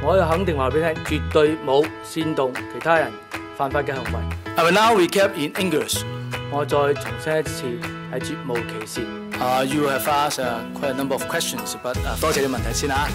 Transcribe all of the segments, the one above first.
我可以肯定話俾你聽，絕對冇煽動其他人犯法嘅行為。 I will now recap in English. 我再重申一次，係絕無歧視。 You have asked quite a number of questions, but 多謝你問題先嚇。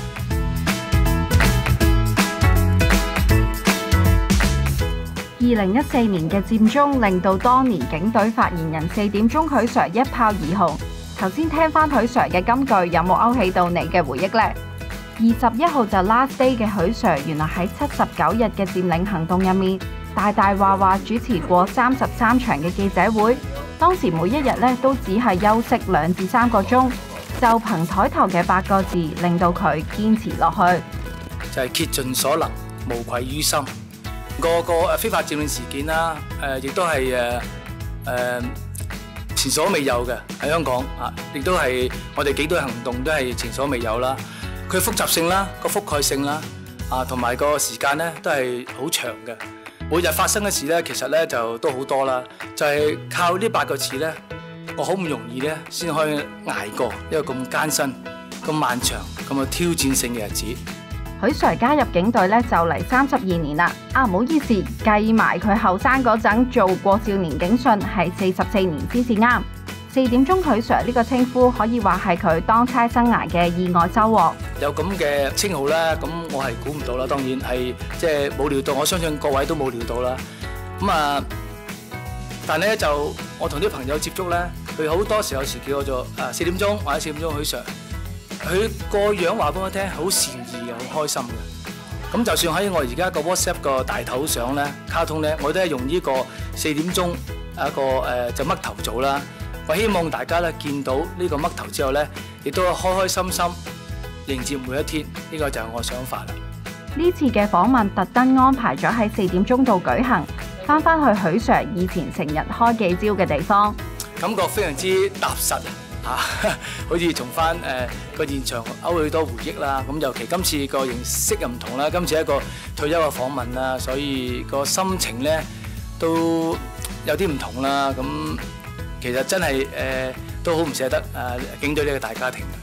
2014年嘅佔中令到當年警隊發言人4點鐘許 Sir 一炮而紅。頭先聽翻許 Sir 嘅金句，有冇勾起到你嘅回憶呢？21號就 last day 嘅許 Sir， 原來喺79日嘅佔領行動入面，大大話主持過33場嘅記者會。當時每一日咧都只係休息2至3個鐘，就憑台頭嘅8個字，令到佢堅持落去。 就係竭盡所能，無愧於心。個非法佔領事件啦，亦都係前所未有嘅喺香港啊，亦都係我哋警隊行動都係前所未有啦。佢複雜性啦，個覆蓋性啦，同埋個時間咧都係好長嘅。每日發生嘅事咧，其實咧就都好多啦。就係靠呢8個字咧，我好唔容易咧先可以捱過一個咁艱辛、咁漫長、咁有挑戰性嘅日子。 許 Sir 加入警隊咧就嚟32年啦。唔好意思，計埋佢後生嗰陣做過少年警訊係44年先至啱。4點鐘許 Sir 呢個稱呼可以話係佢當差生涯嘅意外收穫。 有咁嘅稱號咧，咁我係估唔到啦。當然係即係冇料到，我相信各位都冇料到啦。但係咧就我同啲朋友接觸咧，佢好多時有時叫我做4點鐘或者4點鐘許 Sir， 佢個樣話俾我聽好善意嘅，好開心嘅。咁就算喺我而家個 WhatsApp 個大頭相咧、卡通咧，我都係用呢個4點鐘一個就嘜頭做啦。我希望大家咧見到呢個嘜頭之後咧，亦都開開心心迎接每一天。呢個就係我想法啦。 呢次嘅訪問特登安排咗喺4點鐘度舉行，翻去許 Sir 以前成日開記招嘅地方， 感覺非常之踏實好似從翻個現場勾起多回憶啦。咁尤其今次個形式又唔同啦，今次係一個退休嘅訪問啦，所以個心情咧都有啲唔同啦。咁其實真係都好唔捨得警隊呢個大家庭。